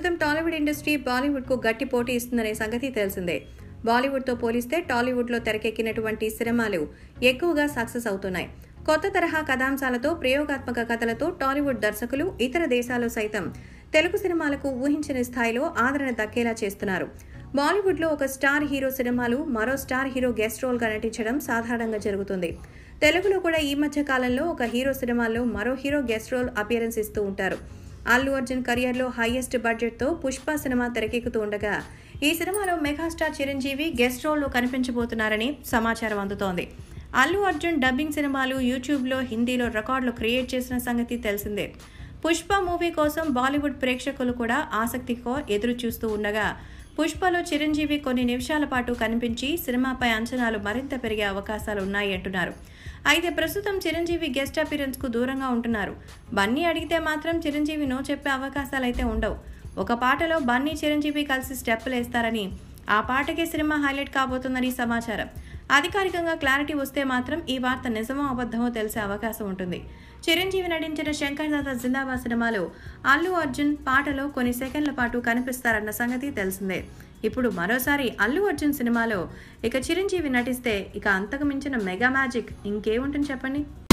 ప్రస్తుతం టాలీవుడ్ ఇండస్ట్రీ బాలీవుడ్ కు గట్టి పోటీ ఇస్తుందనే సంగతి తెలిసిందే. బాలీవుడ్ తో పోలిస్తే టాలీవుడ్ లో తెరకెక్కినటువంటి సినిమాలు ఎక్కువగా సక్సెస్ అవుతున్నాయి. కొత్త తరహా కథాంశాలతో ప్రయోగాత్మక కథలతో టాలీవుడ్ దర్శకులు ఇతర దేశాల్లో సైతం తెలుగు సినిమాలకు ఊహించని స్థాయిలో ఆదరణ దక్కేలా చేస్తున్నారు. బాలీవుడ్ లో ఒక స్టార్ హీరో సినిమాలు మరో స్టార్ హీరో గెస్ట్ రోల్ గా నటించడం సాధారణంగా జరుగుతుంది. తెలుగులో కూడా ఈ మధ్య కాలంలో ఒక హీరో సినిమాల్లో మరో హీరో గెస్ట్ రోల్ అపియరెన్స్ ఇస్తూ ఉంటారు. అల్లు అర్జున్ కెరియర్ లో హైయెస్ట్ బడ్జెట్ తో పుష్ప సినిమా తెరకెక్కుతూ ఉండగా ఈ సినిమాలో మెగాస్టార్ చిరంజీవి గెస్ట్ రోల్ లో కనిపించబోతున్నారని సమాచారం అందుతోంది. అల్లు అర్జున్ డబ్బింగ్ సినిమాలు యూట్యూబ్ లో హిందీలో రికార్డులు క్రియేట్ చేసిన సంగతి తెలిసిందే. పుష్ప మూవీ కోసం బాలీవుడ్ ప్రేక్షకులు కూడా ఆసక్తితో ఎదురు చూస్తూ ఉండగా పుష్పలో చిరంజీవి కొన్ని నిమిషాల పాటు కనిపించి సినిమాపై అంచనాలు మరింత పెరిగే అవకాశాలు ఉన్నాయి అంటున్నారు. అయితే ప్రస్తుతం చిరంజీవి గెస్ట్ అపీరెన్స్ కు దూరంగా ఉంటున్నారు. బన్నీ అడిగితే మాత్రం చిరంజీవి నో చెప్పే అవకాశాలైతే ఉండవు. ఒక పాటలో బన్నీ చిరంజీవి కలిసి స్టెప్పులు వేస్తారని, ఆ పాటకే సినిమా హైలైట్ కాబోతుందని సమాచారం. అధికారికంగా క్లారిటీ వస్తే మాత్రం ఈ వార్త నిజమో అబద్ధమో తెలిసే అవకాశం ఉంటుంది. చిరంజీవి నటించిన శంకర్ దాదా జిందాబాద్ సినిమాలో అల్లు అర్జున్ పాటలో కొన్ని సెకండ్ల పాటు కనిపిస్తారన్న సంగతి తెలిసిందే. ఇప్పుడు మరోసారి అల్లు అర్జున్ సినిమాలో చిరంజీవి నటిస్తే అంతకు మించిన మెగా మ్యాజిక్ ఇంకేముంటుంది చెప్పండి.